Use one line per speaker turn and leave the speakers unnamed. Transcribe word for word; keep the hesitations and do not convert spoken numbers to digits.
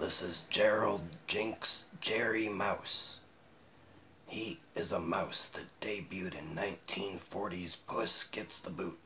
This is Gerald, Jinx, Jerry Mouse. He is a mouse that debuted in nineteen forties Puss Gets the Boot.